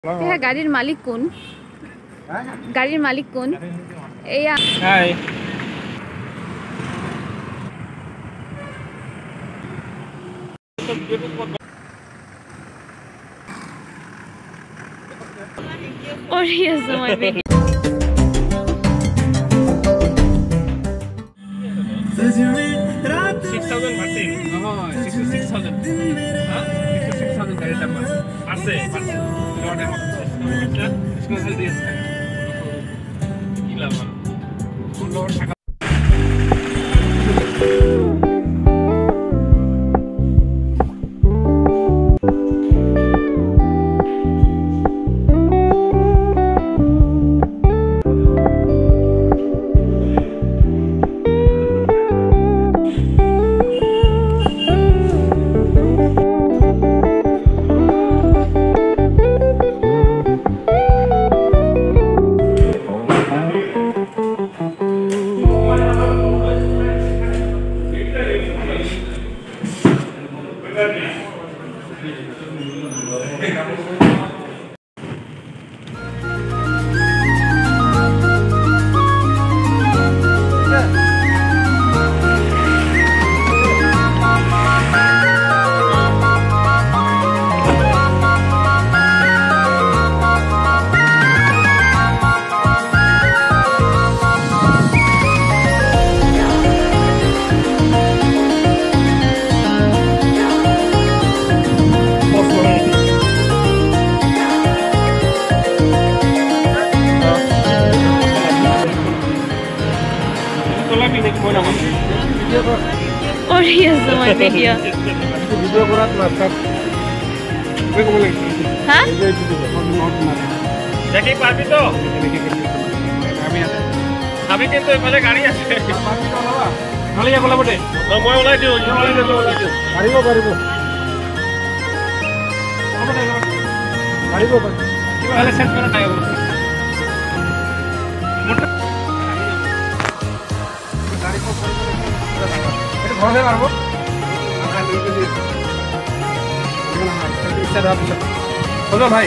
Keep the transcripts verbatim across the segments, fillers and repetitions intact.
Yeah, গাড়ির মালিক কোন? গাড়ির মালিক কোন? এয়া হাই Or here's my video. six thousand martin. Oh, six thousand. Huh? six thousand গাড়ির দাম আছে। আছে, আছে। লটের মতো। এটা স্পেশাল দিয়ে আছে। কি লাভ আর? লট টাকা Or here's my video. Video করাত না স্যার কই বলে হ্যাঁ দেখি পারবি তো আমি আছে আমি কিন্তু এখানে গাড়ি আছে পারবি তো বাবা নালিয়া বলা বটে তো মই ওলাই দিও ওলাই দিও ওলাই দিও পারিব পারিব পারিব তাহলে সেট করা নাই বল গাড়ি কো এটা ঘরে পারবো আমরা লইতে দিই এখানে হাই ইচ্ছা দাও বলো ভাই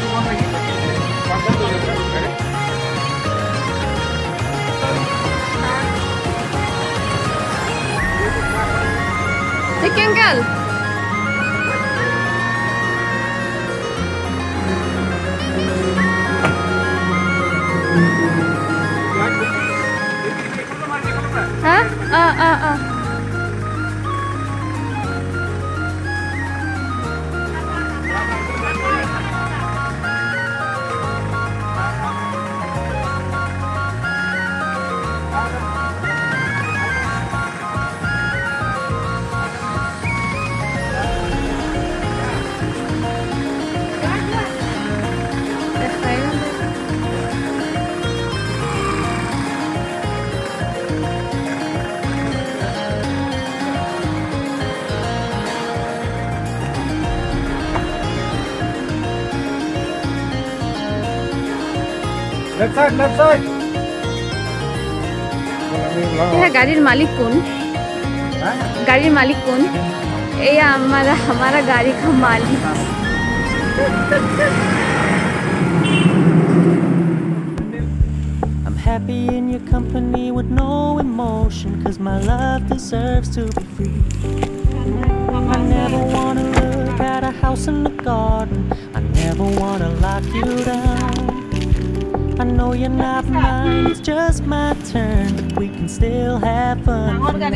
Chicken girl. Huh? Uh, uh, uh. Left side, left side. Yeah, গাড়ির মালিক কোন? গাড়ির মালিক কোন? এই हमारा हमारा गाड़ी का मालिक. I'm happy in your company with no emotion, 'cause my love deserves to be free. I never wanna look at a house in the garden. I never wanna lock you down. I know you're not mine, it's just my turn, but we can still have fun.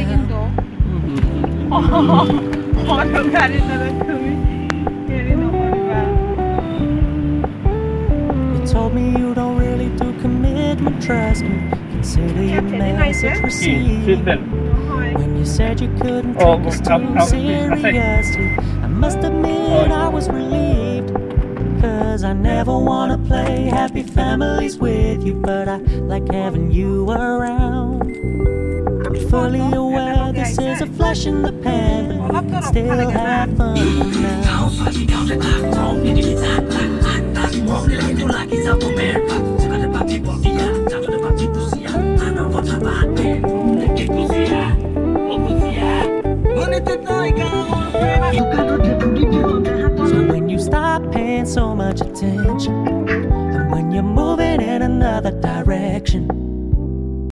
You told me you don't really do commitment, trust me. Consider your message received. When you said you couldn't take us too seriously, I must admit I was relieved. 'Cause I never wanna play happy families with you, but I like having you around. I'm fully aware this is a flash in the pan, but we can still have fun now. So when you stop paying so much attention, another direction.